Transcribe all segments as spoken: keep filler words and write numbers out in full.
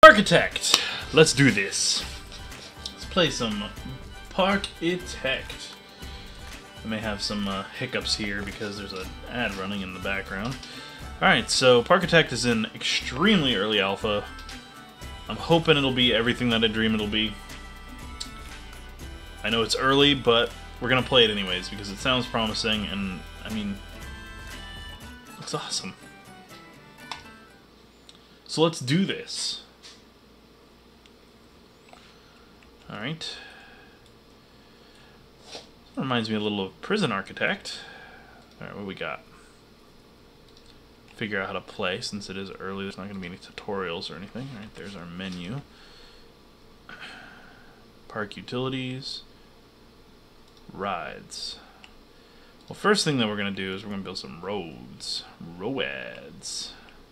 Parkitect! Let's do this. Let's play some Parkitect. I may have some uh, hiccups here because there's an ad running in the background. Alright, so Parkitect is in extremely early alpha. I'm hoping it'll be everything that I dream it'll be. I know it's early, but we're gonna play it anyways because it sounds promising and, I mean, it looks awesome. So let's do this. Alright. Reminds me a little of Prison Architect. Alright, what we got? Figure out how to play since it is early. There's not going to be any tutorials or anything. Alright, there's our menu. Park utilities. Rides. Well, first thing that we're going to do is we're going to build some roads. Roads.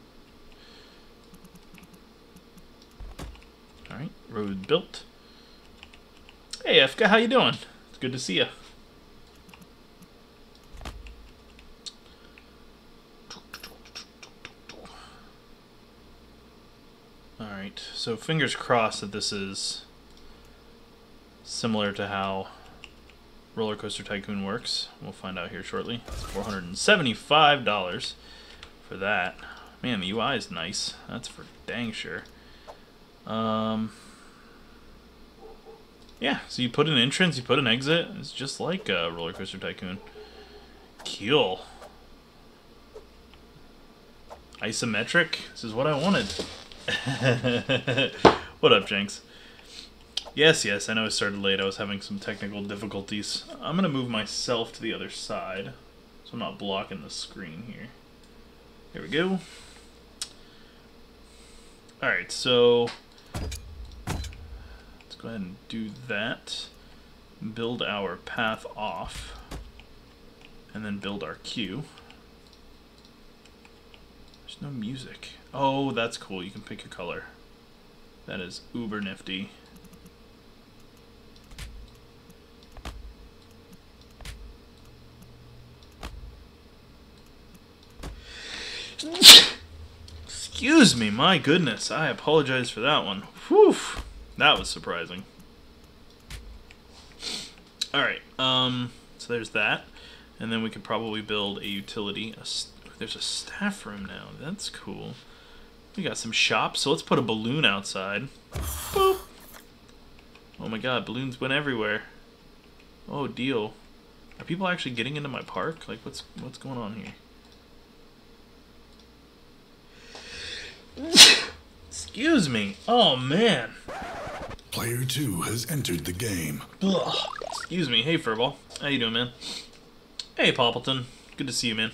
Alright, road built. Hey, Efka, how you doing? It's good to see you. Alright, so fingers crossed that this is similar to how Rollercoaster Tycoon works. We'll find out here shortly. It's four hundred seventy-five dollars for that. Man, the U I is nice. That's for dang sure. Um... Yeah, so you put an entrance, you put an exit. It's just like uh, Rollercoaster Tycoon. Cool. Isometric. This is what I wanted. What up, Jenks? Yes, yes, I know I started late. I was having some technical difficulties. I'm going to move myself to the other side, so I'm not blocking the screen here. There we go. Alright, so let's go ahead and do that. Build our path off, and then build our queue. There's no music. Oh, that's cool. You can pick your color. That is uber nifty. Excuse me, my goodness. I apologize for that one. Whew. That was surprising. Alright, um, so there's that. And then we could probably build a utility. A There's a staff room now. That's cool. We got some shops, so let's put a balloon outside. Boop! Oh my god, balloons went everywhere. Oh, deal. Are people actually getting into my park? Like, what's what's going on here? Excuse me. Oh, man. Player two has entered the game. Ugh. Excuse me. Hey, Furball. How you doing, man? Hey, Poppleton. Good to see you, man.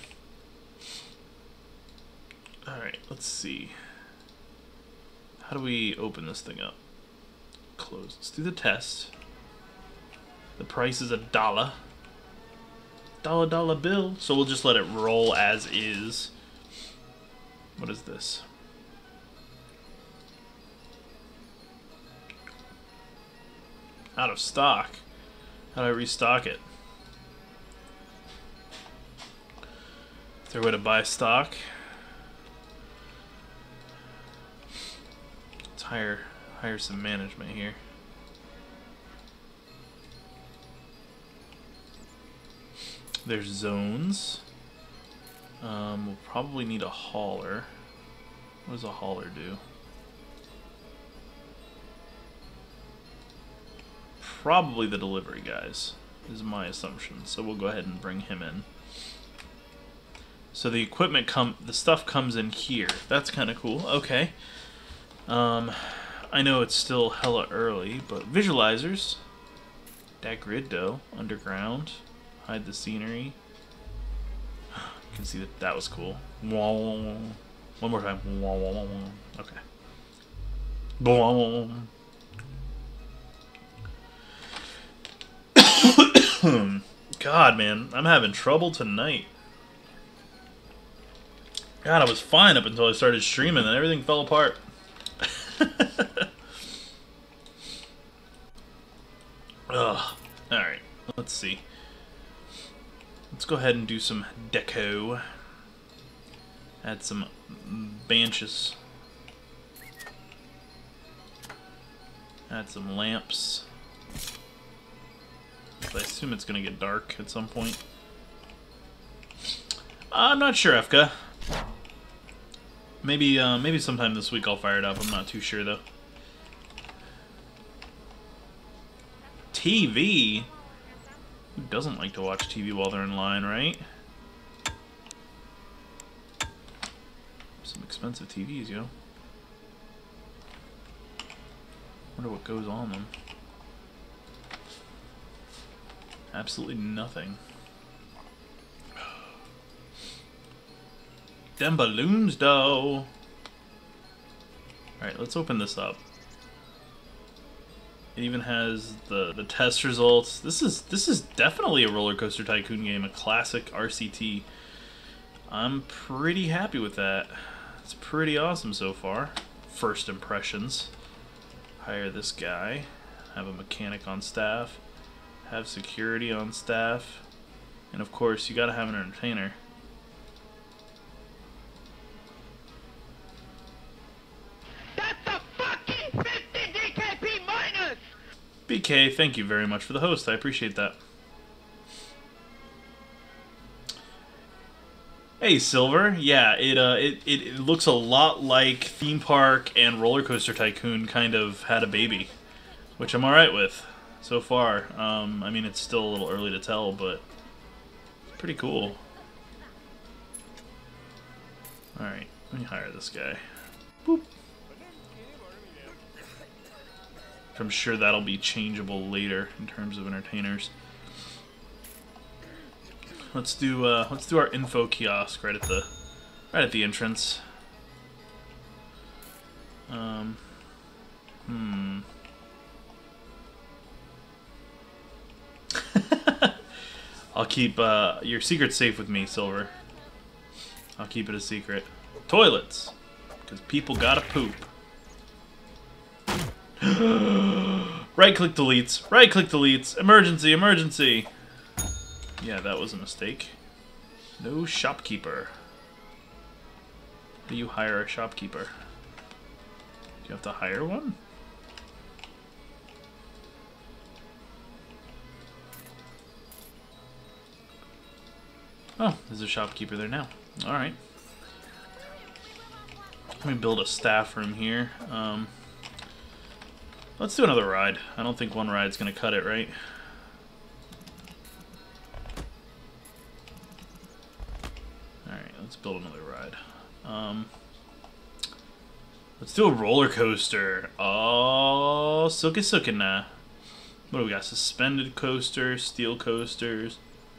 Alright, let's see. How do we open this thing up? Close. Let's do the test. The price is a dollar. Dollar dollar bill. So we'll just let it roll as is. What is this? Out of stock. How do I restock it? Is there a way to buy stock? Hire, hire some management here. There's zones. Um, we'll probably need a hauler. What does a hauler do? Probably the delivery guys, is my assumption. So we'll go ahead and bring him in. So the equipment come, the stuff comes in here. That's kind of cool. Okay. Um, I know it's still hella early, but visualizers, that grid dough, underground, hide the scenery. You can see that that was cool. One more time. Okay. God, man, I'm having trouble tonight. God, I was fine up until I started streaming, and everything fell apart. Ugh. Alright, let's see. Let's go ahead and do some deco. Add some benches. Add some lamps. I assume it's gonna get dark at some point. I'm not sure, F K. Maybe, uh, maybe sometime this week I'll fire it up. I'm not too sure though. T V? Who doesn't like to watch T V while they're in line, right? Some expensive T Vs, yo. Wonder what goes on them. Absolutely nothing. Them balloons, though. Alright, let's open this up. It even has the the test results. This is this is definitely a Rollercoaster Tycoon game, a classic R C T. I'm pretty happy with that. It's pretty awesome so far. First impressions. Hire this guy. Have a mechanic on staff. Have security on staff. And of course, you gotta have an entertainer. That's a fucking fifty D K P minus! B K, thank you very much for the host. I appreciate that. Hey, Silver. Yeah, it uh, it, it it looks a lot like Theme Park and Rollercoaster Tycoon kind of had a baby, which I'm all right with so far. Um, I mean, it's still a little early to tell, but it's pretty cool. All right, let me hire this guy. Boop. I'm sure that'll be changeable later in terms of entertainers. Let's do uh, let's do our info kiosk right at the right at the entrance. Um, hmm. I'll keep uh, your secret safe with me, Silver. I'll keep it a secret. Toilets, because people gotta poop. Right click deletes. Right click deletes. Emergency, emergency. Yeah, that was a mistake. No shopkeeper. Do you hire a shopkeeper? Do you have to hire one? Oh, there's a shopkeeper there now. Alright. Let me build a staff room here. Um, let's do another ride. I don't think one ride's gonna cut it, right? Let's build another ride. Um, let's do a roller coaster. Oh, sooka sooka nah. What do we got? Suspended coasters, steel coasters,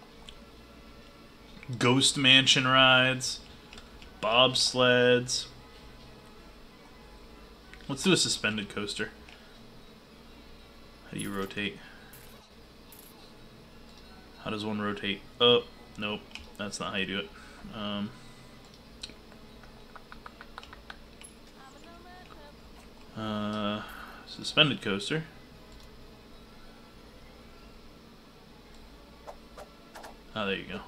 ghost mansion rides, bobsleds. Let's do a suspended coaster. How do you rotate? How does one rotate? Oh, nope. That's not how you do it. Um, uh, suspended coaster. Oh, there you go.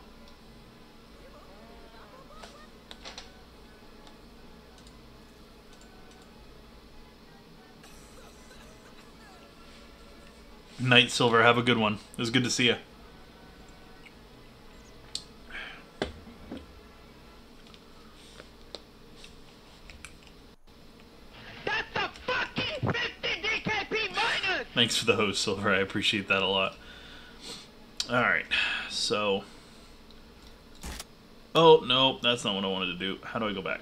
Night, Silver. Have a good one. It was good to see you. Thanks for the host, Silver. I appreciate that a lot. Alright, so... Oh, no, that's not what I wanted to do. How do I go back?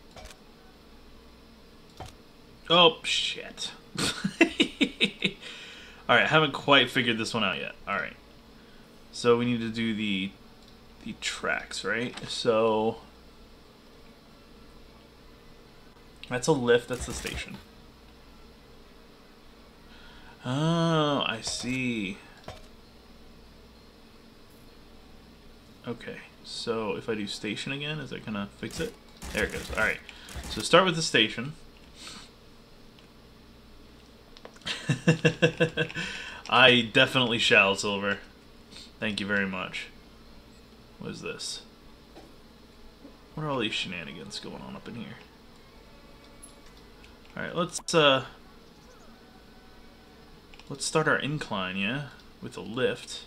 Oh, shit. Alright, I haven't quite figured this one out yet. Alright. So we need to do the, the tracks, right? So... That's a lift, that's the station. Oh, I see. Okay, so if I do station again, is that gonna fix it? There it goes. Alright, so start with the station. I definitely shall, Silver. Thank you very much. What is this? What are all these shenanigans going on up in here? Alright, let's, uh... Let's start our incline, yeah? With a lift.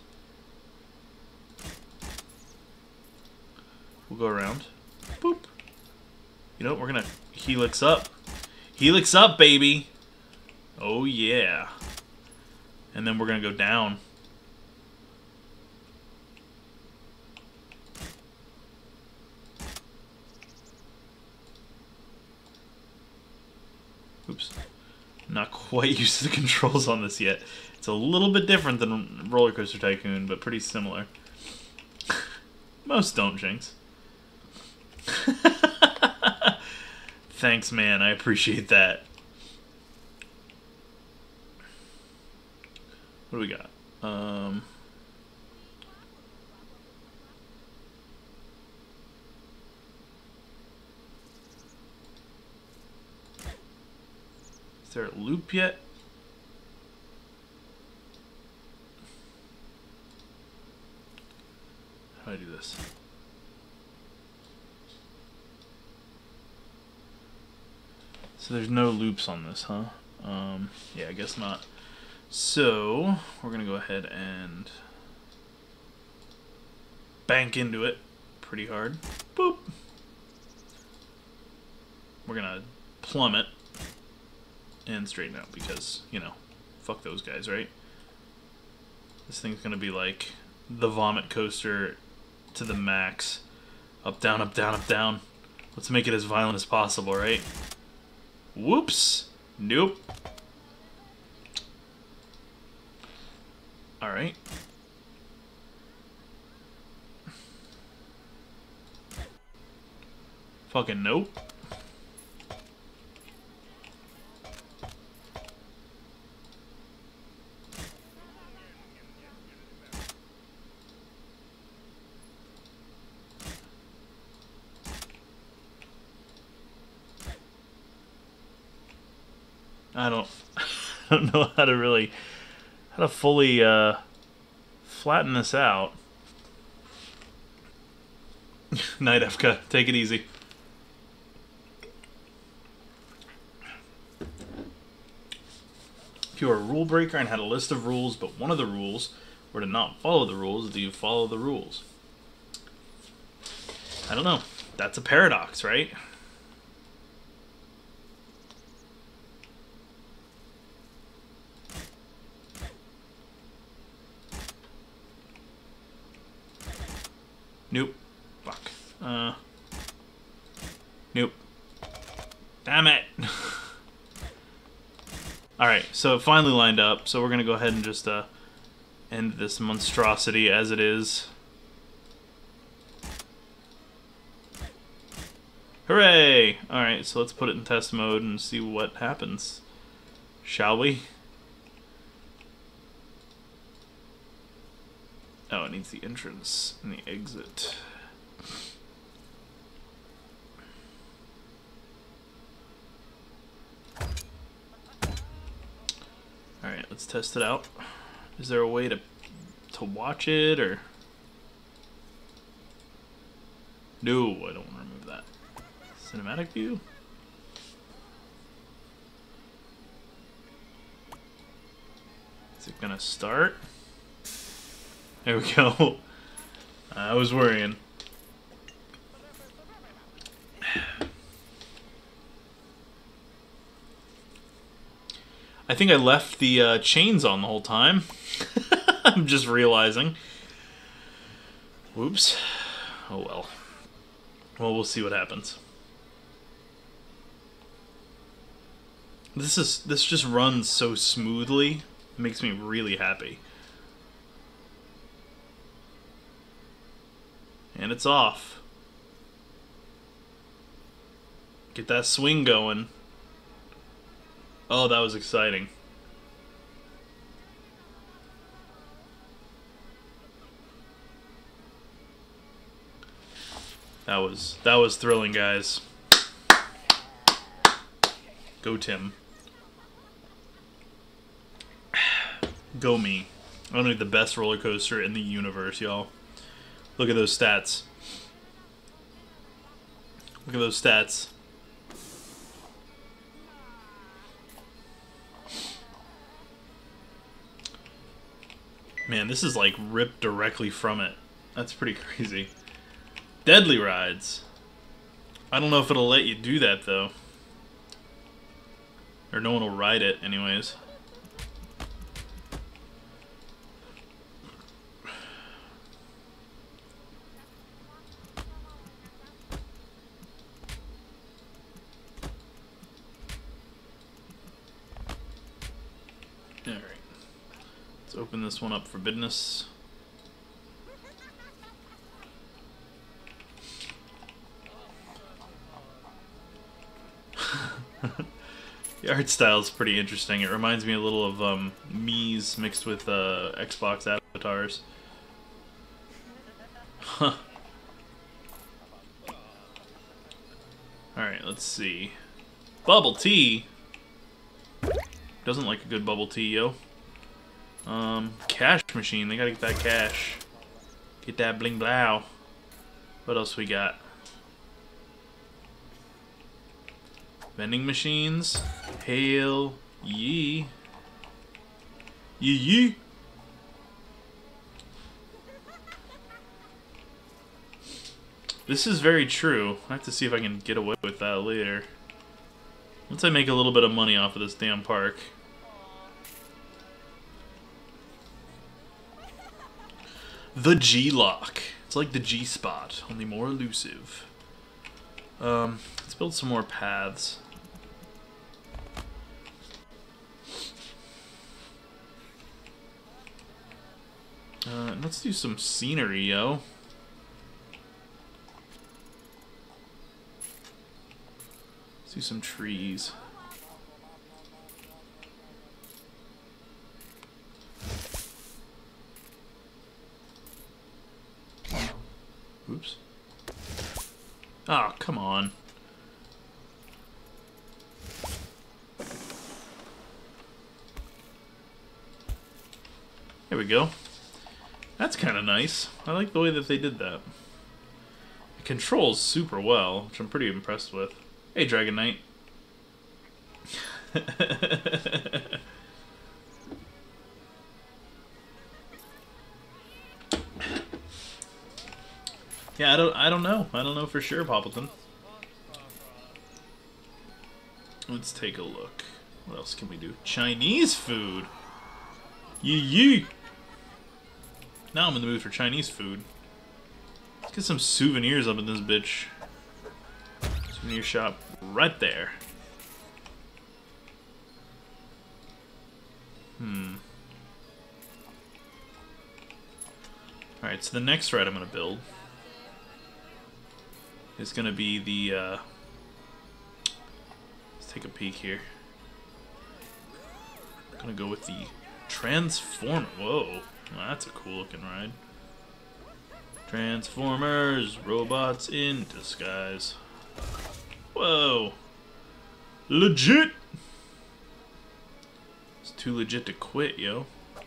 We'll go around. Boop. You know what? We're gonna helix up. Helix up, baby! Oh, yeah. And then we're gonna go down. Oops. Not quite used to the controls on this yet. It's a little bit different than Rollercoaster Tycoon, but pretty similar. Most don't, Jinx. Thanks, man. I appreciate that. What do we got? Um... Is there a loop yet? How do I do this? So there's no loops on this, huh? Um, yeah, I guess not. So we're gonna go ahead and bank into it pretty hard. Boop. We're gonna plummet and straighten out because, you know, fuck those guys, right? This thing's gonna be like the vomit coaster to the max. Up, down, up, down, up, down. Let's make it as violent as possible, right? Whoops. Nope. Alright. Fucking nope. I don't, I don't know how to really, how to fully uh, flatten this out. Night, F K. Take it easy. If you were a rule breaker and had a list of rules, but one of the rules were to not follow the rules, do you follow the rules? I don't know. That's a paradox, right? Nope. Fuck. Uh. Nope. Damn it. Alright, so it finally lined up, so we're gonna go ahead and just uh, end this monstrosity as it is. Hooray! Alright, so let's put it in test mode and see what happens. Shall we? Oh, it needs the entrance and the exit. Alright, let's test it out. Is there a way to to watch it, or... No, I don't want to remove that. Cinematic view? Is it gonna start? There we go. I was worrying. I think I left the uh, chains on the whole time. I'm just realizing. Whoops. Oh well. Well, we'll see what happens. This is this just runs so smoothly. It makes me really happy. And it's off. Get that swing going. Oh, that was exciting. That was that was thrilling, guys. Go Tim. Go me. I'm gonna be the best roller coaster in the universe, y'all. Look at those stats. Look at those stats. Man, this is like ripped directly from it. That's pretty crazy. Deadly rides. I don't know if it'll let you do that though. Or no one will ride it anyways. Alright. Let's open this one up for business. The art style is pretty interesting. It reminds me a little of um, Mii's mixed with uh, Xbox avatars. Huh. Alright, let's see. Bubble tea? Doesn't like a good bubble tea, yo. Um, cash machine. They gotta get that cash. Get that bling blow. What else we got? Vending machines. Hail ye. Yee yee. This is very true. I have to see if I can get away with that later. Once I make a little bit of money off of this damn park. The G-Lock. It's like the G-Spot, only more elusive. Um, let's build some more paths. Uh, let's do some scenery, yo. Let's do some trees. Oops. Oh, come on. There we go. That's kind of nice. I like the way that they did that. It controls super well, which I'm pretty impressed with. Hey, Dragon Knight. Yeah, I don't I don't know. I don't know for sure, Poppleton. Let's take a look. What else can we do? Chinese food. Yee yee. Now I'm in the mood for Chinese food. Let's get some souvenirs up in this bitch. Souvenir shop right there. Hmm. Alright, so the next ride I'm going to build is going to be the, uh, let's take a peek here. I'm going to go with the Transformer. Whoa, well, that's a cool looking ride. Transformers, robots in disguise. Whoa. Legit. It's too legit to quit, yo.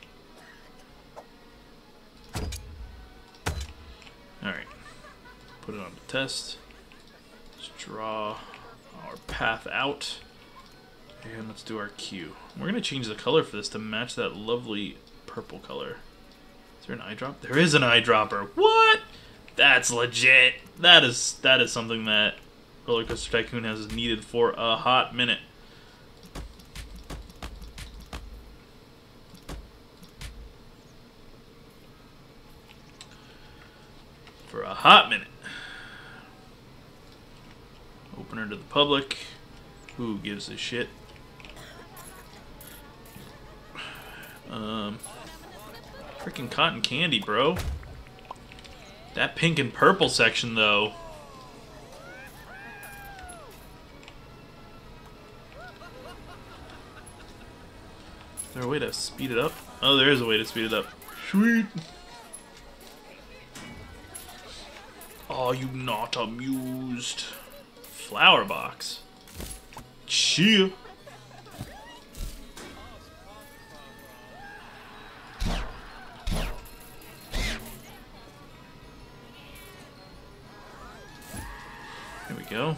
Alright. Put it on the test. Let's draw our path out. And let's do our cue. We're going to change the color for this to match that lovely purple color. Is there an eyedrop? There is an eyedropper. What? That's legit. That is that is something that Rollercoaster Tycoon has needed for a hot minute. For a hot minute. Opener to the public. Who gives a shit? Um, freaking cotton candy, bro. That pink and purple section, though. Is there a way to speed it up? Oh, there is a way to speed it up. Sweet. Are you not amused? Flower box. Cheer. There we go.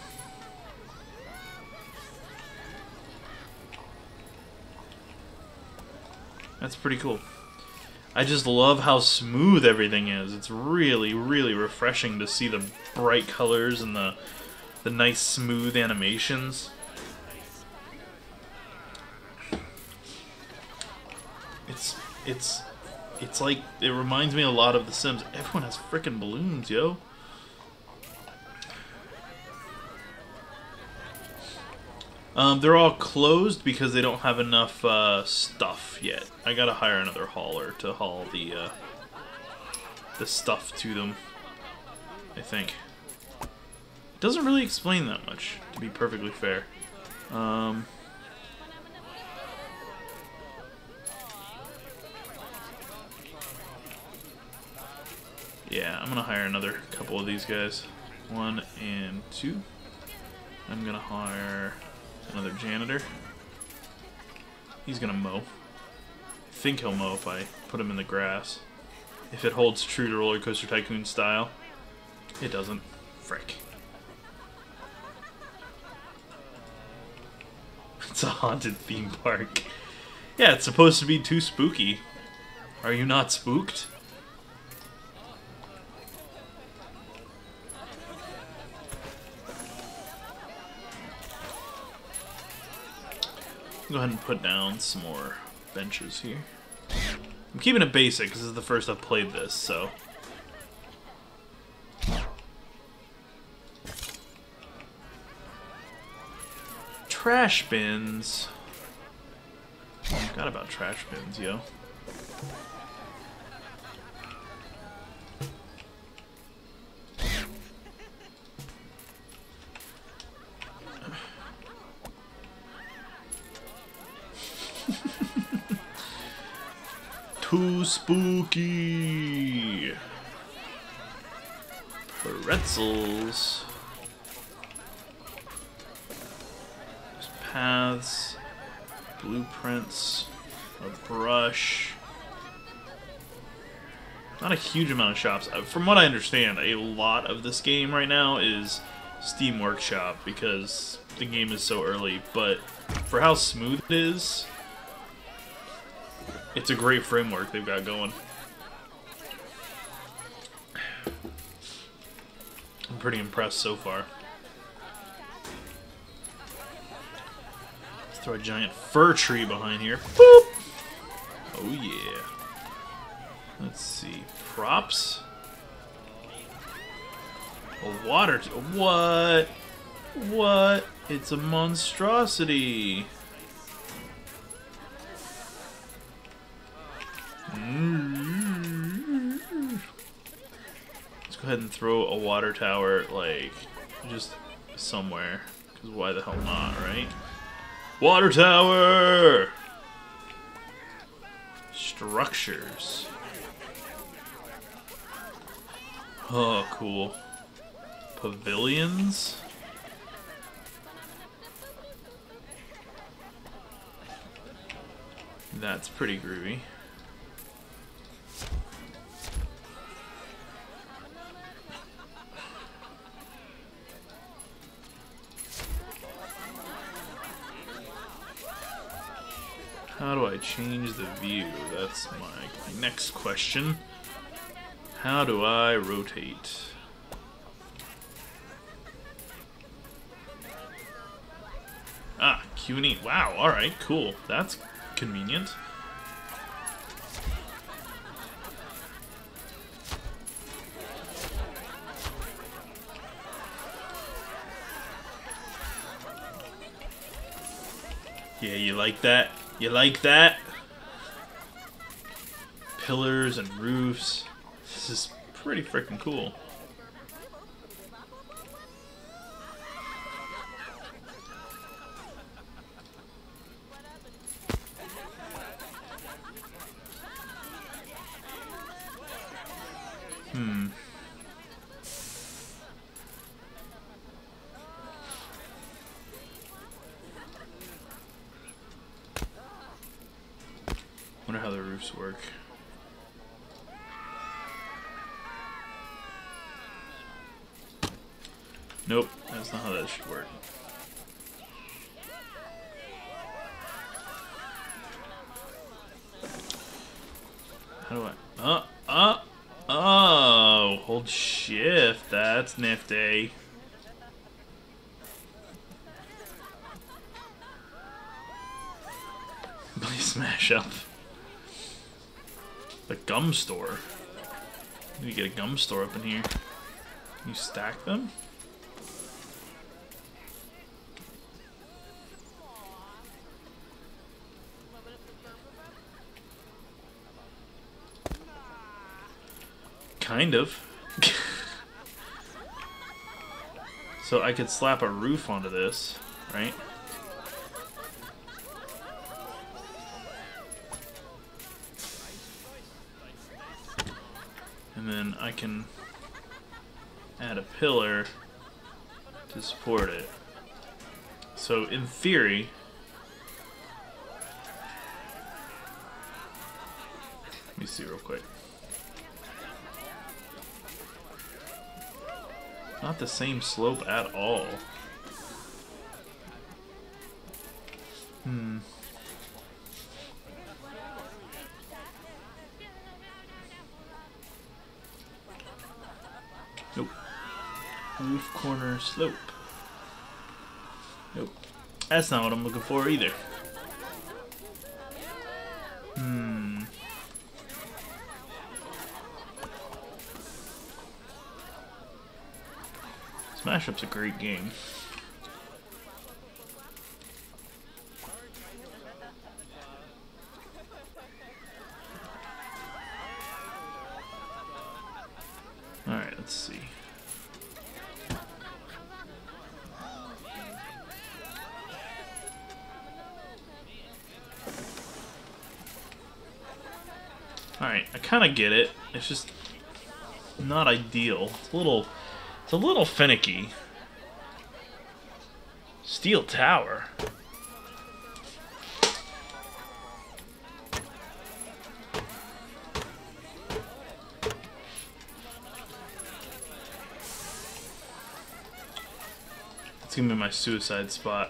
That's pretty cool. I just love how smooth everything is. It's really, really refreshing to see the bright colors and the the nice smooth animations. It's it's it's like it reminds me a lot of The Sims. Everyone has frickin' balloons, yo. Um, they're all closed because they don't have enough uh, stuff yet. I gotta hire another hauler to haul the uh, the stuff to them, I think. It doesn't really explain that much, to be perfectly fair. Um, yeah, I'm gonna hire another couple of these guys. One and two. I'm gonna hire another janitor. He's gonna mow. I think he'll mow if I put him in the grass. If it holds true to Rollercoaster Tycoon style. It doesn't. Frick. It's a haunted theme park. Yeah, it's supposed to be too spooky. Are you not spooked? Go ahead and put down some more benches here. I'm keeping it basic because this is the first I've played this, so. Trash bins. I forgot about trash bins, yo. Too spooky. Pretzels. There's paths. Blueprints. A brush. Not a huge amount of shops. From what I understand, a lot of this game right now is Steam Workshop because the game is so early. But for how smooth it is, it's a great framework they've got going. I'm pretty impressed so far. Let's throw a giant fir tree behind here. Boop! Oh yeah. Let's see. Props. A water. T what? What? It's a monstrosity. Let's go ahead and throw a water tower, like, just somewhere. Because why the hell not, right? Water tower! Structures. Oh, cool. Pavilions? That's pretty groovy. How do I change the view? That's my, my next question. How do I rotate? Ah, Q and E. Wow, alright, cool. That's convenient. Yeah, you like that? You like that? Pillars and roofs. This is pretty freaking cool. Hmm. Wonder how the roofs work. Nope, that's not how that should work. How do I... Uh, uh, oh, hold shift. That's nifty. Please smash up. The gum store. Need to get a gum store up in here. Can you stack them? Kind of. So I could slap a roof onto this, right? And then I can add a pillar to support it. So in theory, let me see real quick. Not the same slope at all. Hmm. Nope. Roof corner slope. Nope. That's not what I'm looking for either. Hmm. Smash Up's a great game. Alright, let's see. Alright, I kinda get it. It's just not ideal. It's a little It's a little finicky. Steel tower. It's gonna be my suicide spot.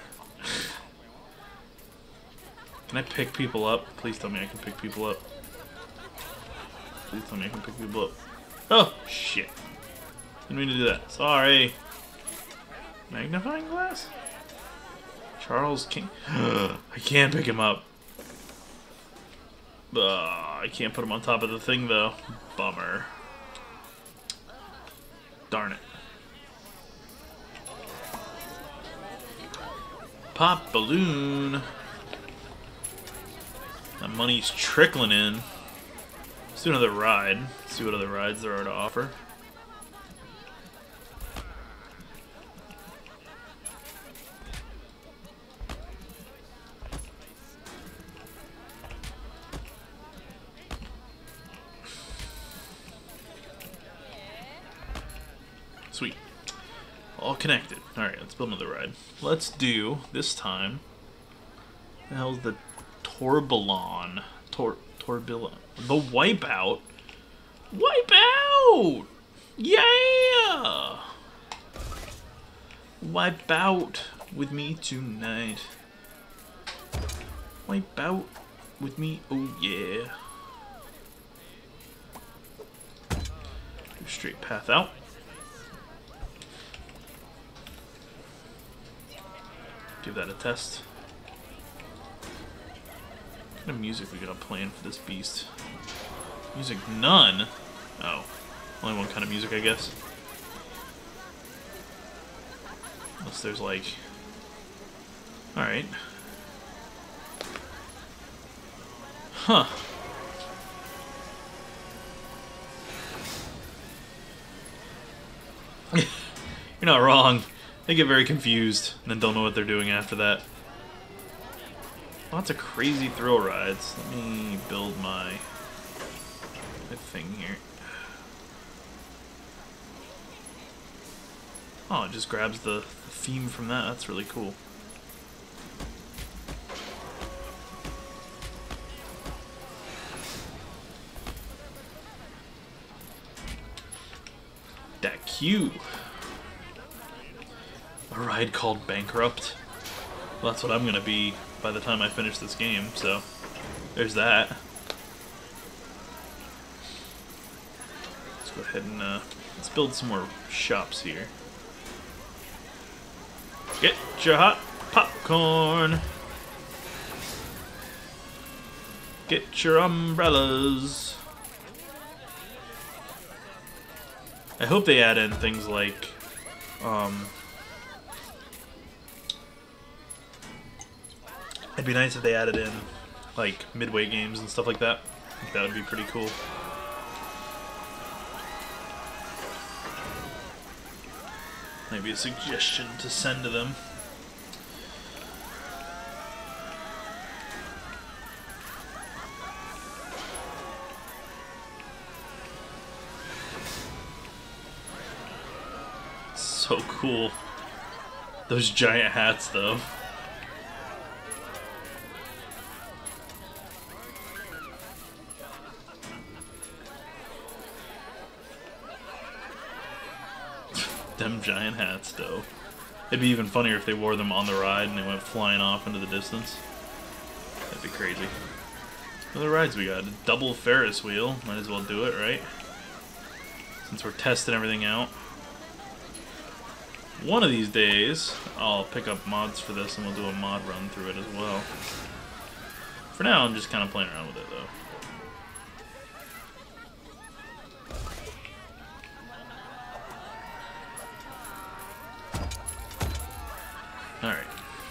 Can I pick people up? Please tell me I can pick people up. Please tell me I can pick people up. Oh, shit. Didn't mean to do that. Sorry. Magnifying glass? Charles King. I can't pick him up. Uh, I can't put him on top of the thing, though. Bummer. Darn it. Pop balloon. That money's trickling in. Let's do another ride. See what other rides there are to offer. Sweet. All connected. Alright, let's build another ride. Let's do, this time, the hell's the Tourbillon? Tor Tourbillon. The Wipeout? Wipeout! Yeah! Wipe out with me tonight. Wipe out with me, oh yeah. Straight path out. Give that a test. What kind of music we got playing for this beast? Music none? Oh. Only one kind of music, I guess. Unless there's like... Alright. Huh. You're not wrong. They get very confused and then don't know what they're doing after that. Lots of crazy thrill rides. Let me build my, my thing here. Oh, it just grabs the, the theme from that. That's really cool. That cue. A ride called Bankrupt. Well, that's what I'm gonna be by the time I finish this game, so there's that. go ahead and uh, let's build some more shops here. Get your hot popcorn. Get your umbrellas. I hope they add in things like, um, it'd be nice if they added in like midway games and stuff like that. I think that would be pretty cool. Maybe a suggestion to send to them. So cool. Those giant hats, though. Them giant hats, though. It'd be even funnier if they wore them on the ride and they went flying off into the distance. That'd be crazy. What other rides we got? A double Ferris wheel. Might as well do it, right? Since we're testing everything out. One of these days, I'll pick up mods for this and we'll do a mod run through it as well. For now, I'm just kind of playing around with it, though. Alright.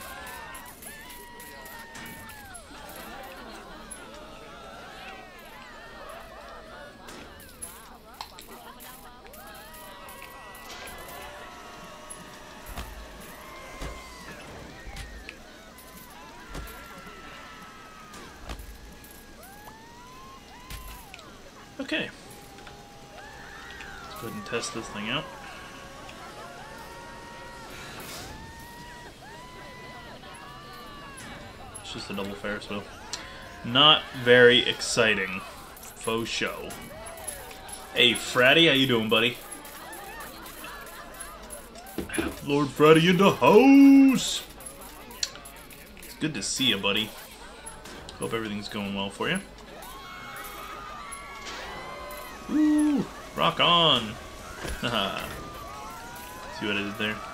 Okay. Let's go ahead and test this thing out. It's just a double Ferris wheel. Not very exciting. Faux show. Hey, Fratty, how you doing, buddy? Lord Fratty in the house! It's good to see you, buddy. Hope everything's going well for you. Woo! Rock on! Haha. See what I did there?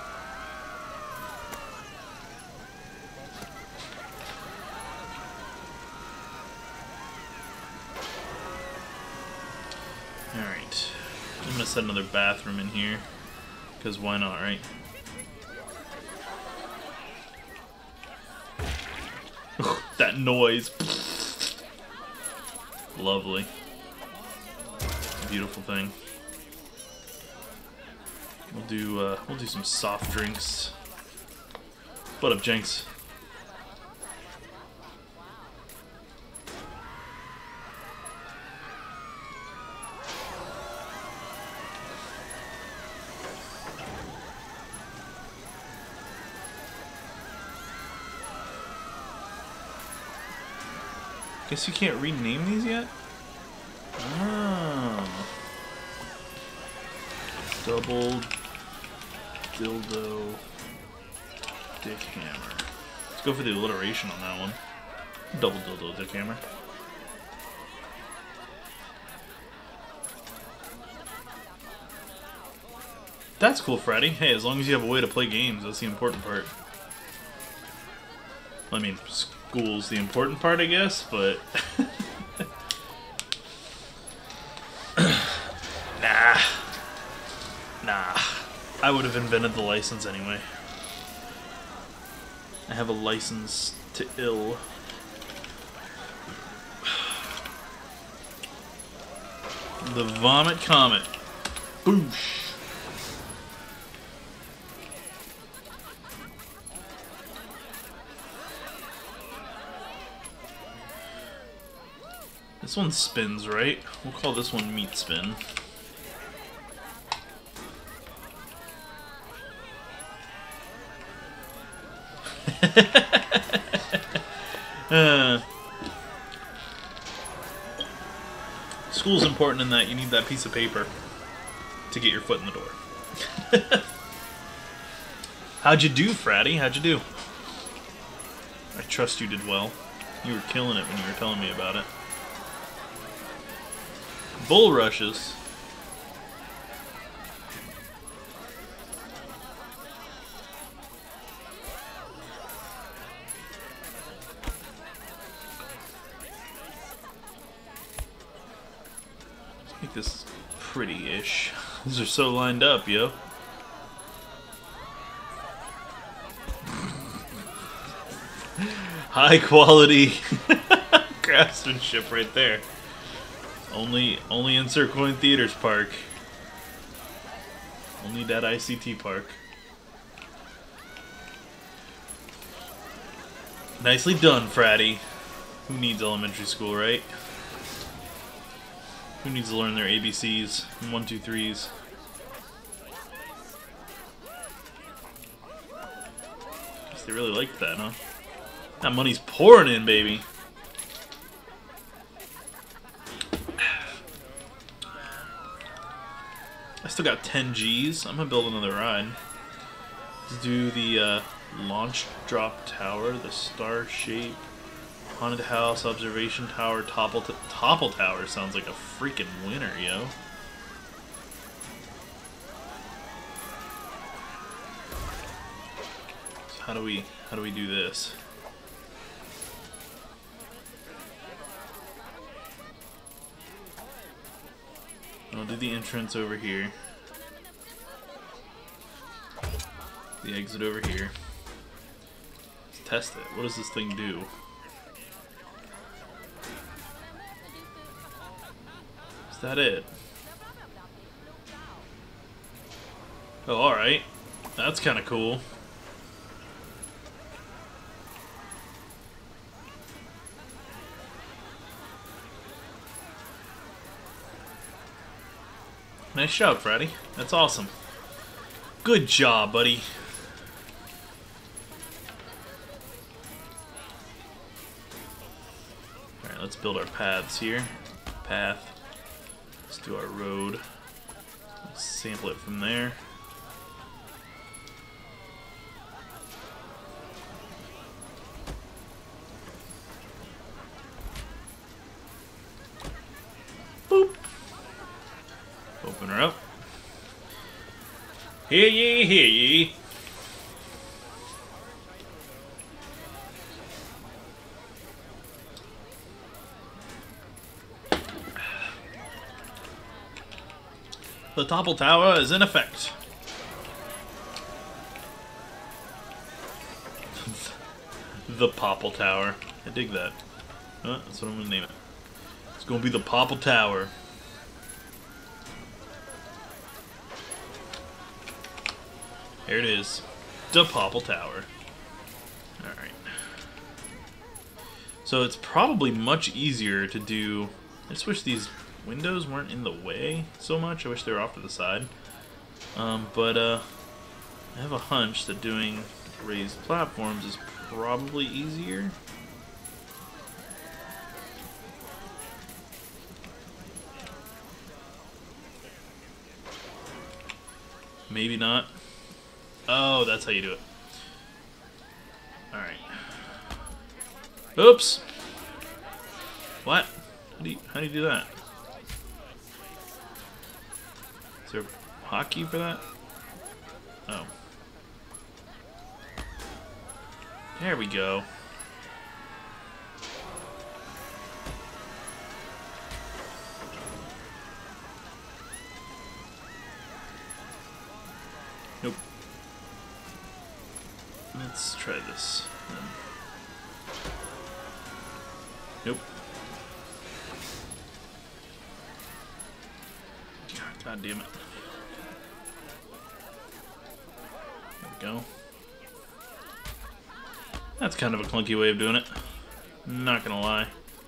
Alright. I'm gonna set another bathroom in here. Because why not, right? That noise! Lovely. Beautiful thing. We'll do uh, we'll do some soft drinks. What up, Jenks? Guess you can't rename these yet? Oh. Double dildo dick hammer. Let's go for the alliteration on that one. Double dildo dick hammer. That's cool, Freddy. Hey, as long as you have a way to play games, that's the important part. I mean, school's the important part, I guess, but... nah. Nah. I would have invented the license anyway. I have a license to ill. The Vomit Comet. Boosh. This one spins, right? We'll call this one Meat Spin. uh, school's important in that you need that piece of paper to get your foot in the door. How'd you do, Fratty? How'd you do? I trust you did well. You were killing it when you were telling me about it. Bull rushes. think this is pretty-ish. These are so lined up, yo. High quality craftsmanship right there. Only, only in Sir Coin Theaters Park. Only that I C T park. Nicely done, Fratty. Who needs elementary school, right? Who needs to learn their A B Cs and one, two, threes? Guess they really liked that, huh? That money's pouring in, baby. I still got ten G's. I'm gonna build another ride. Let's do the uh, launch drop tower, the star shape, haunted house, observation tower, topple t topple tower. Sounds like a freaking winner, yo. So how do we how do we do this? I'll do the entrance over here. The exit over here. Let's test it. What does this thing do? Is that it? Oh, alright. That's kind of cool. Nice job, Freddy. That's awesome. Good job, buddy. Alright, let's build our paths here. Path. Let's do our road. Let's sample it from there. Boop. Open her up. Hear ye, hear ye. The topple tower is in effect. The Popple Tower. I dig that. Oh, that's what I'm gonna name it. It's gonna be the Popple Tower. There it is. The Popple Tower. Alright. So it's probably much easier to do... I just wish these windows weren't in the way so much. I wish they were off to the side. Um, but uh, I have a hunch that doing raised platforms is probably easier. Maybe not. Oh, that's how you do it. Alright. Oops! What? How do you, how do you do that? Is there a hotkey for that? Oh. There we go. Nope. Let's try this. Then. Nope. God damn it. There we go. That's kind of a clunky way of doing it. Not gonna lie.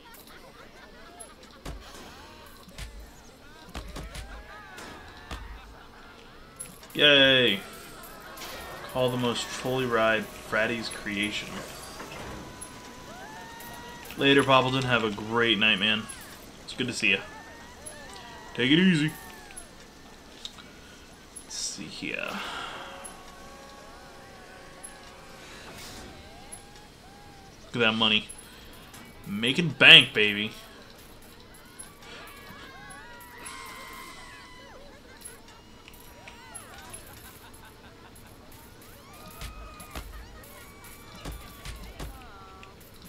Yay! Call the most fully ride Fratty's creation. Later, Poppleton. Have a great night, man. It's good to see you. Take it easy. Let's see here. Look at that money. Making bank, baby.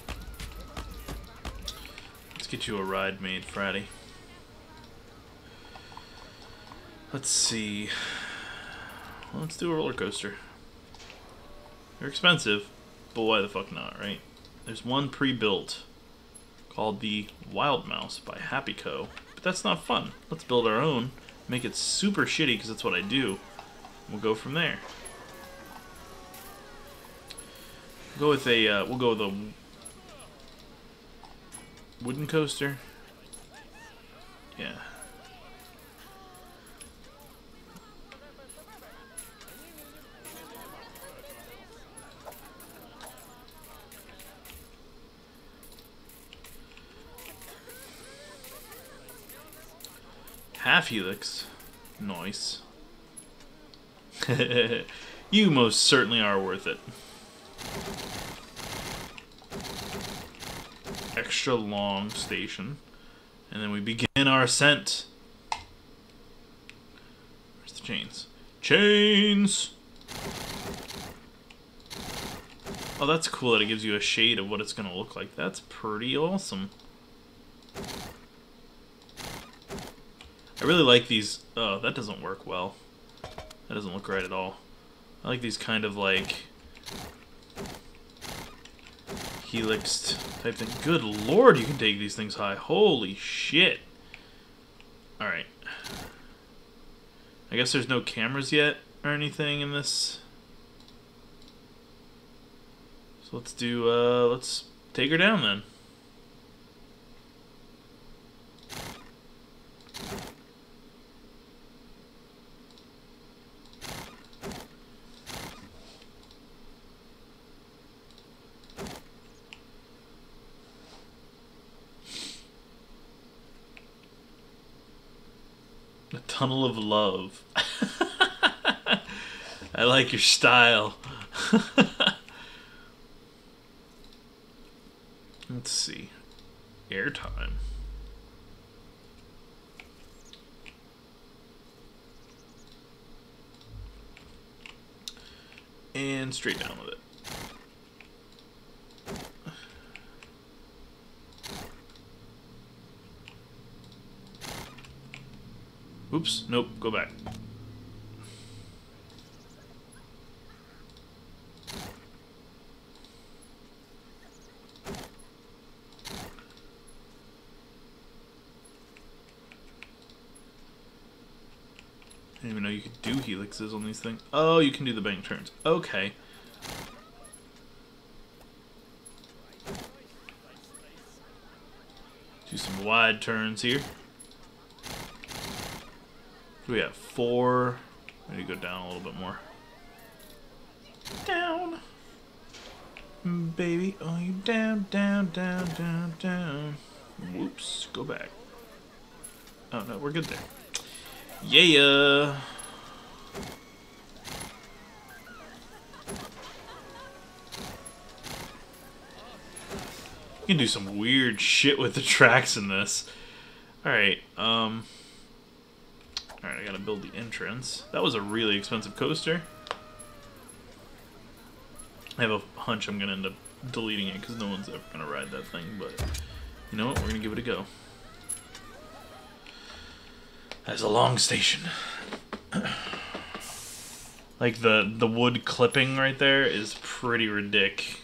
Let's get you a ride made, Fratty. Let's see. Well, let's do a roller coaster. They're expensive, but why the fuck not, right? There's one pre-built called the Wild Mouse by Happy Co. But that's not fun. Let's build our own, make it super shitty because that's what I do. We'll go from there. Go with a. Uh, we'll go with a wooden coaster. Yeah. Half helix. Nice. You most certainly are worth it. Extra long station. And then we begin our ascent. Where's the chains? Chains! Oh, that's cool that it gives you a shade of what it's going to look like. That's pretty awesome. I really like these. Oh, that doesn't work well. That doesn't look right at all. I like these kind of like helixed type thing. Good lord, you can take these things high. Holy shit. Alright. I guess there's no cameras yet or anything in this. So let's do, uh, let's take her down then. The Tunnel of Love. I like your style. Let's see. Airtime. And straight down with it. Oops, nope, go back. I didn't even know you could do helixes on these things. Oh, you can do the bank turns. Okay. Do some wide turns here. We got four. I need to go down a little bit more. Down. Baby, are you down, down, down, down, down? Whoops, go back. Oh no, we're good there. Yeah. You can do some weird shit with the tracks in this. Alright, um... Alright, I gotta build the entrance. That was a really expensive coaster. I have a hunch I'm gonna end up deleting it because no one's ever gonna ride that thing, but you know what? We're gonna give it a go. That's a long station. Like the the wood clipping right there is pretty ridiculous.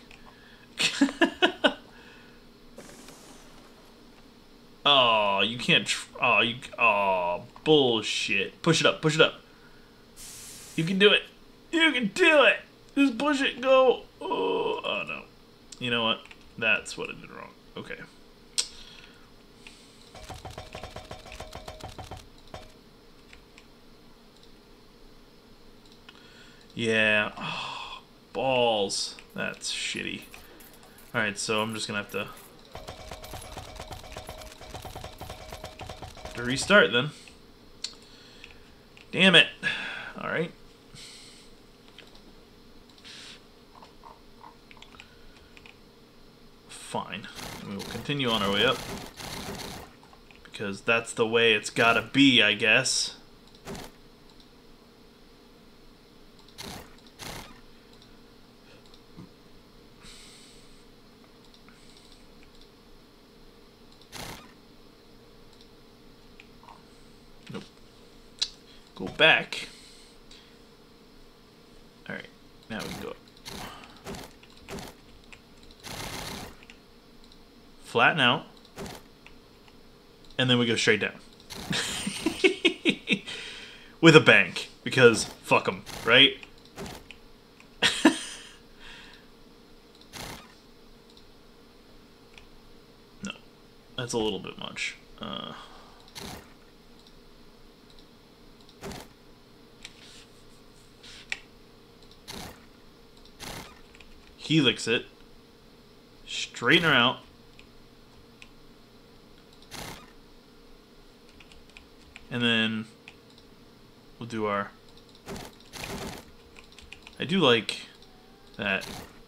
Oh, you can't. Tr oh, you. Oh, bullshit. Push it up. Push it up. You can do it. You can do it. Just push it. Go. Oh, oh no. You know what? That's what I did wrong. Okay. Yeah. Oh, balls. That's shitty. All right, so I'm just gonna have to. To restart then. Damn it. Alright. Fine. We will continue on our way up. Because that's the way it's gotta be, I guess. Go back. Alright, now we can go up. Flatten out. And then we go straight down. With a bank. Because fuck them, right? No. That's a little bit much. Uh... Helix it. Straighten her out. And then we'll do our... I do like that,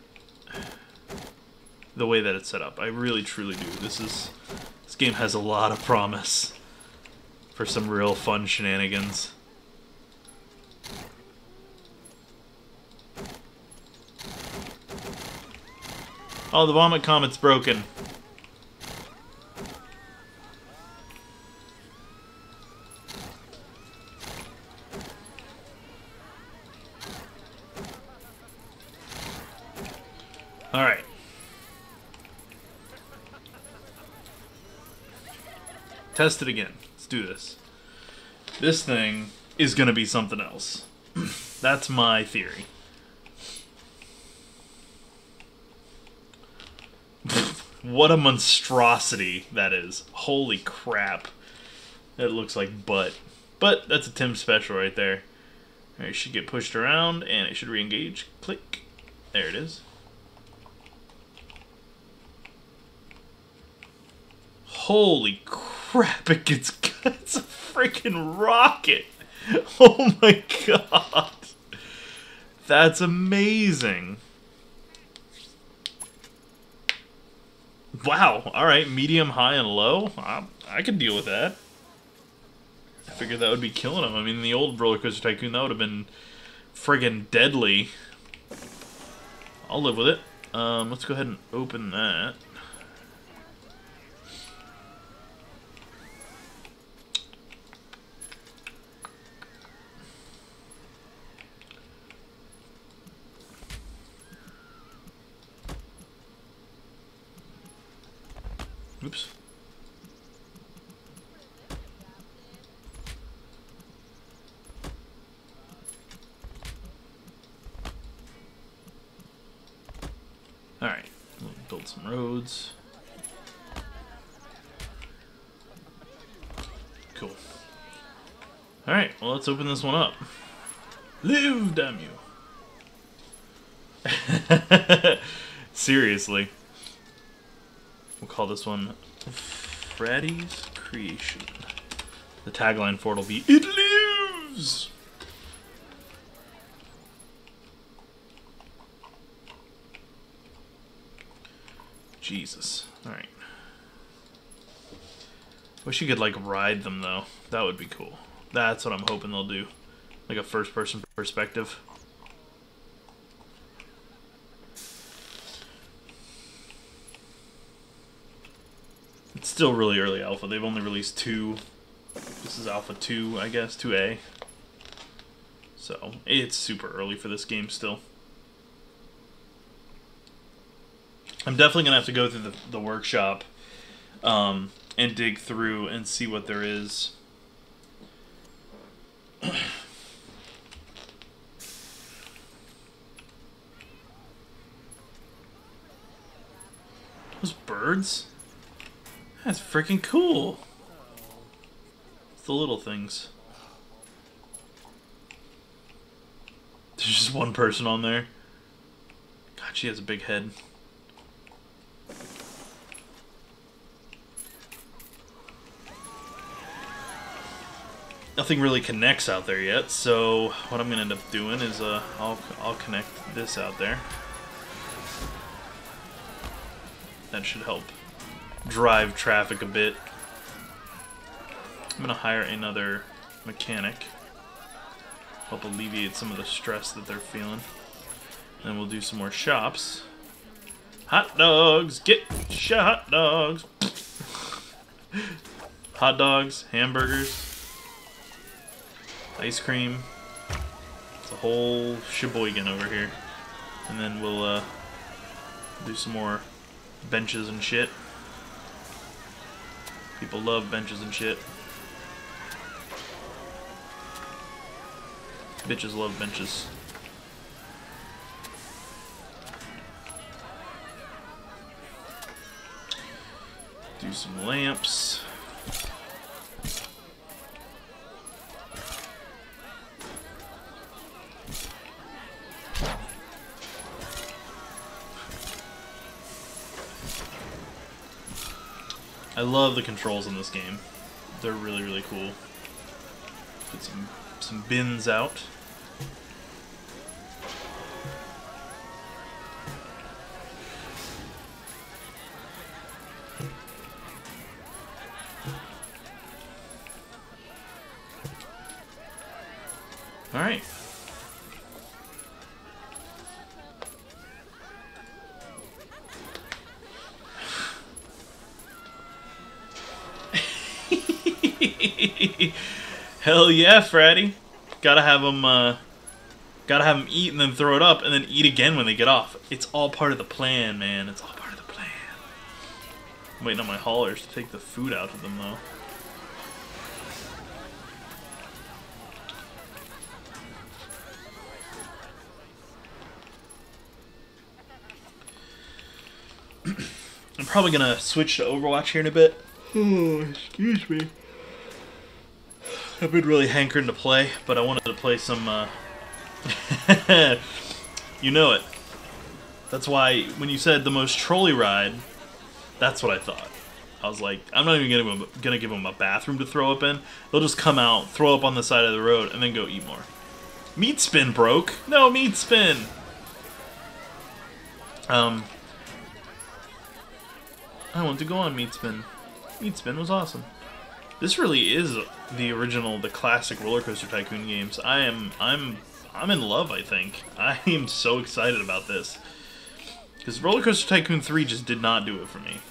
the way that it's set up. I really truly do. This is this game has a lot of promise for some real fun shenanigans. Oh, the vomit comet's broken. Alright. Test it again. Let's do this. This thing is gonna be something else. That's my theory. What a monstrosity that is. Holy crap. That looks like butt. But that's a Tim special right there. Alright, it should get pushed around and it should re-engage. Click. There it is. Holy crap, it gets it's a freaking rocket. Oh my god. That's amazing. Wow, alright, medium, high, and low. I, I could deal with that. I figured that would be killing him. I mean, in the old Rollercoaster Tycoon, that would have been friggin' deadly. I'll live with it. Um, let's go ahead and open that. Oops. Alright, we'll build some roads. Cool. Alright, well, let's open this one up. Live, damn you. Seriously. We'll call this one Freddy's Creation. The tagline for it will be, "It lives!" Jesus. Alright. Wish you could, like, ride them, though. That would be cool. That's what I'm hoping they'll do. Like a first-person perspective. It's still really early alpha. They've only released two. This is alpha two, I guess, two A. So, it's super early for this game still. I'm definitely going to have to go through the, the workshop um, and dig through and see what there is. Those birds? That's freaking cool. It's the little things. There's just one person on there. God, she has a big head. Nothing really connects out there yet, so what I'm gonna end up doing is uh, I'll I'll connect this out there. That should help drive traffic a bit. I'm gonna hire another mechanic, help alleviate some of the stress that they're feeling. And we'll do some more shops. Hot dogs, get your hot dogs. Hot dogs, hamburgers. Ice cream. It's a whole sheboygan over here. And then we'll uh, do some more benches and shit. People love benches and shit. Bitches love benches. Do some lamps. I love the controls in this game. They're really, really cool. Put some some bins out. All right. Hell yeah, Fratty. Gotta have them, uh, gotta have them eat and then throw it up and then eat again when they get off. It's all part of the plan, man. It's all part of the plan. I'm waiting on my haulers to take the food out of them, though. I'm probably gonna switch to Overwatch here in a bit. Oh, excuse me. I've been really hankering to play, but I wanted to play some, uh... you know it. That's why, when you said the most trolley ride, that's what I thought. I was like, I'm not even gonna, give them, gonna give them a bathroom to throw up in. They'll just come out, throw up on the side of the road, and then go eat more. Meat Spin broke! No, Meat Spin! Um... I want to go on Meat Spin. Meat Spin was awesome. This really is the original, the classic Rollercoaster Tycoon games. I am, I'm, I'm in love. I think I am so excited about this because Rollercoaster Tycoon three just did not do it for me.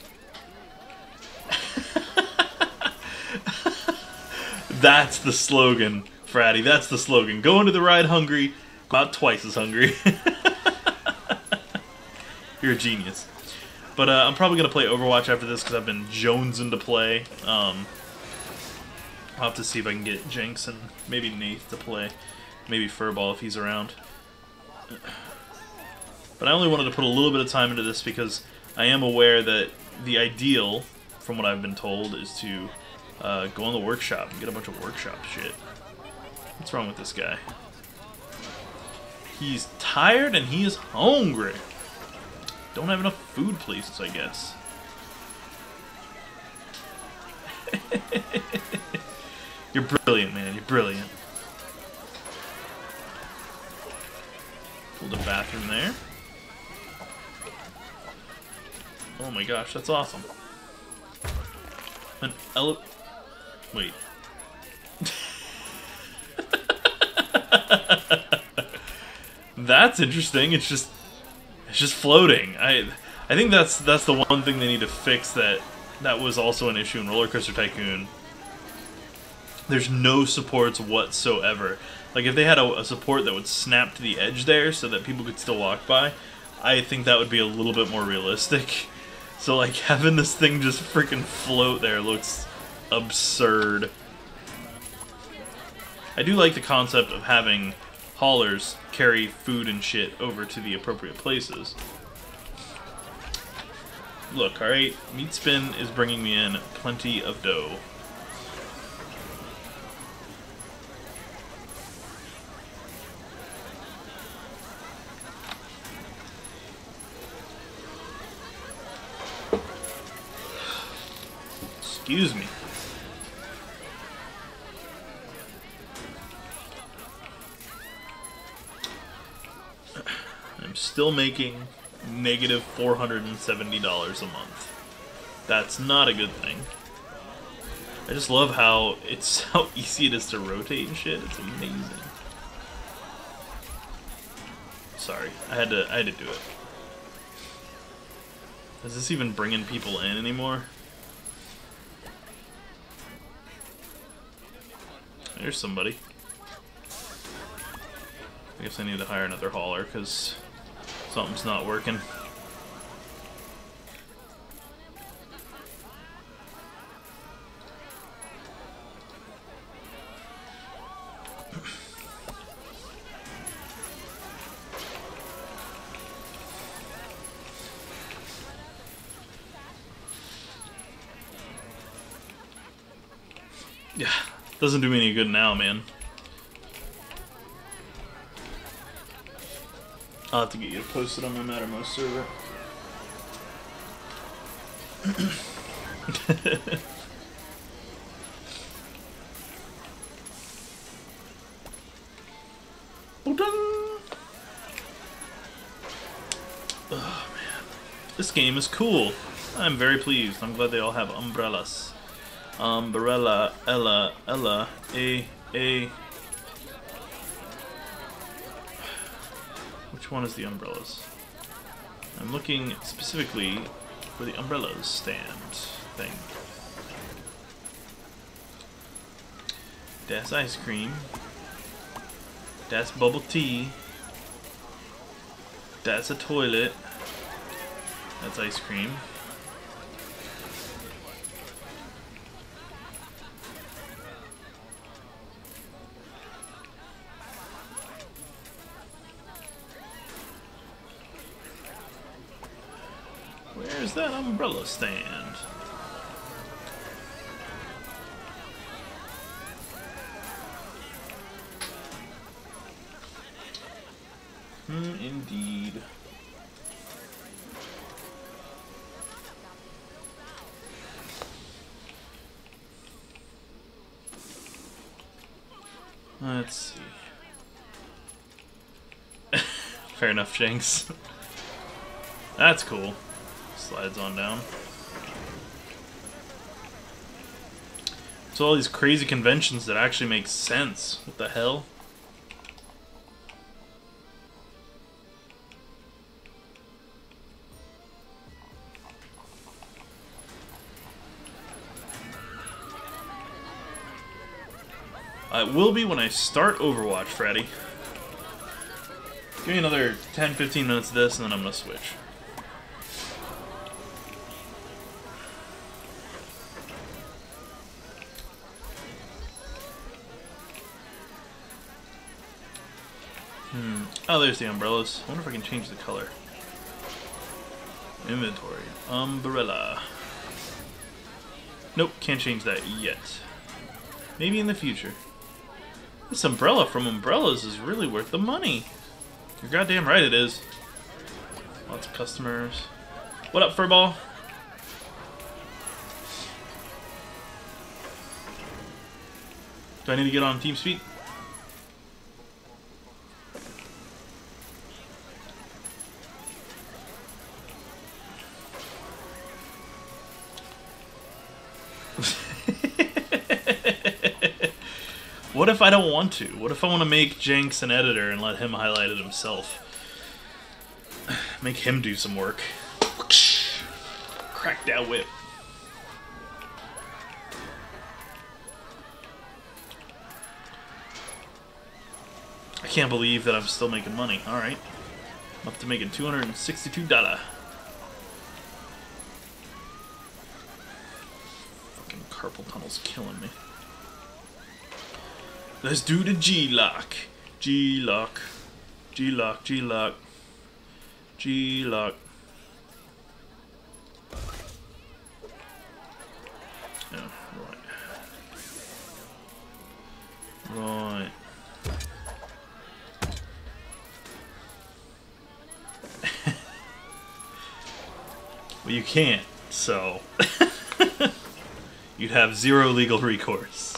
That's the slogan, Fratty. That's the slogan. Go into the ride hungry, about twice as hungry. You're a genius. But uh, I'm probably going to play Overwatch after this because I've been jonesing to play. Um, I'll have to see if I can get Jenks and maybe Nath to play. Maybe Furball if he's around. But I only wanted to put a little bit of time into this because I am aware that the ideal, from what I've been told, is to uh, go on the workshop and get a bunch of workshop shit. What's wrong with this guy? He's tired and he is hungry. Don't have enough food places, I guess. You're brilliant, man. You're brilliant. Build a bathroom there. Oh my gosh, that's awesome. An ele- Wait. That's interesting. It's just... It's just floating. I I think that's that's the one thing they need to fix that that was also an issue in Rollercoaster Tycoon. There's no supports whatsoever. Like if they had a, a support that would snap to the edge there so that people could still walk by, I think that would be a little bit more realistic. So like having this thing just freaking float there looks absurd. I do like the concept of having haulers carry food and shit over to the appropriate places. Look, alright, Meat Spin is bringing me in plenty of dough. Excuse me. I'm still making negative four hundred seventy dollars a month. That's not a good thing. I just love how it's how easy it is to rotate and shit. It's amazing. Sorry, I had to I had to do it. Is this even bringing people in anymore? There's somebody. I guess I need to hire another hauler because something's not working. Yeah, doesn't do me any good now, man. I'll have to get you to post it on my Mattermost server. Oh man, this game is cool. I'm very pleased. I'm glad they all have umbrellas. Umbrella, Ella, Ella, A, A. Which one is the umbrellas? I'm looking specifically for the umbrellas stand thing. That's ice cream. That's bubble tea. That's a toilet. That's ice cream. Where's that umbrella stand? Hmm, indeed. Let's see. Fair enough, Shanks. That's cool. Slides on down. So all these crazy conventions that actually make sense. What the hell? Uh, it will be when I start Overwatch, Freddy. Give me another ten fifteen minutes of this and then I'm gonna switch. Hmm. Oh, there's the umbrellas. I wonder if I can change the color. Inventory. Umbrella. Nope, can't change that yet. Maybe in the future. This umbrella from Umbrellas is really worth the money. You're goddamn right it is. Lots of customers. What up, Furball? Do I need to get on TeamSpeak? What if I don't want to? What if I want to make Jenks an editor and let him highlight it himself? Make him do some work. Crack that whip. I can't believe that I'm still making money. Alright. I'm up to making two hundred sixty-two dollars. Fucking carpal tunnel's killing me. Let's do the G-lock. G-lock. G-lock, G-lock. G-lock. Yeah, right. Right. Well, you can't, so... You'd have zero legal recourse.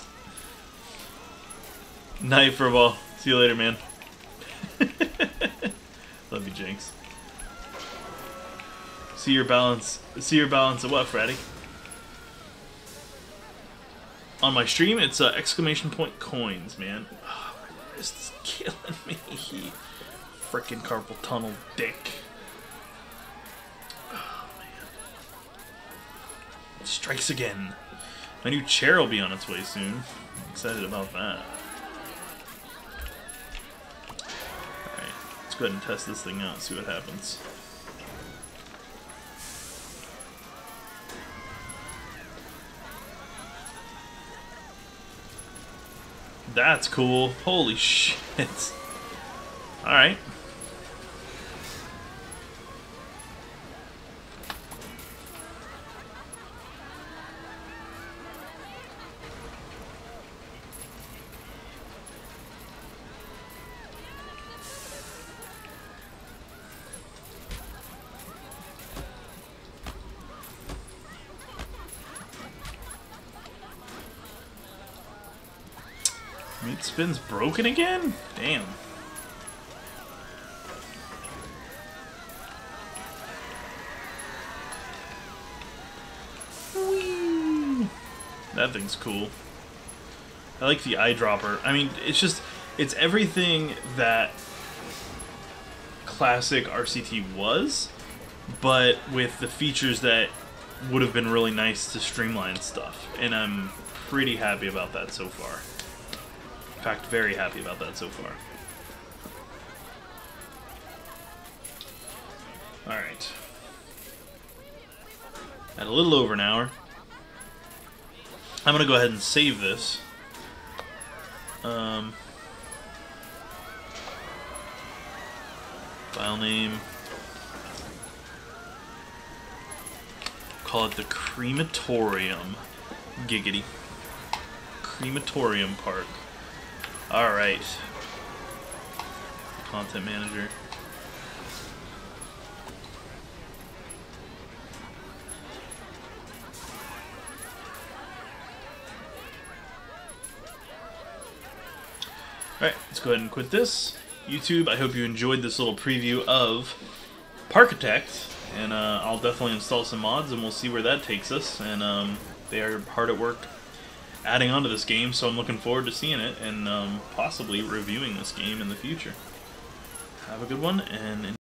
Night, Furball. See you later, man. Love you, Jinx. See your balance. See your balance of what, Freddy? On my stream, it's uh, exclamation point coins, man. Oh, my wrist is killing me. Frickin' carpal tunnel dick. Oh, man. It strikes again. My new chair will be on its way soon. I'm excited about that. go ahead and test this thing out and see what happens. That's cool. Holy shit. Alright. Meat spin's broken again? Damn. Whee! That thing's cool. I like the eyedropper. I mean, it's just, it's everything that classic R C T was, but with the features that would have been really nice to streamline stuff. And I'm pretty happy about that so far. In fact, very happy about that so far. Alright. At a little over an hour, I'm gonna go ahead and save this. Um, file name. Call it the Crematorium. Giggity. Crematorium Park. Alright. Content manager. Alright, let's go ahead and quit this. YouTube, I hope you enjoyed this little preview of Parkitect, and uh, I'll definitely install some mods and we'll see where that takes us. And um, they are hard at work adding on to this game, so I'm looking forward to seeing it and um, possibly reviewing this game in the future. Have a good one, and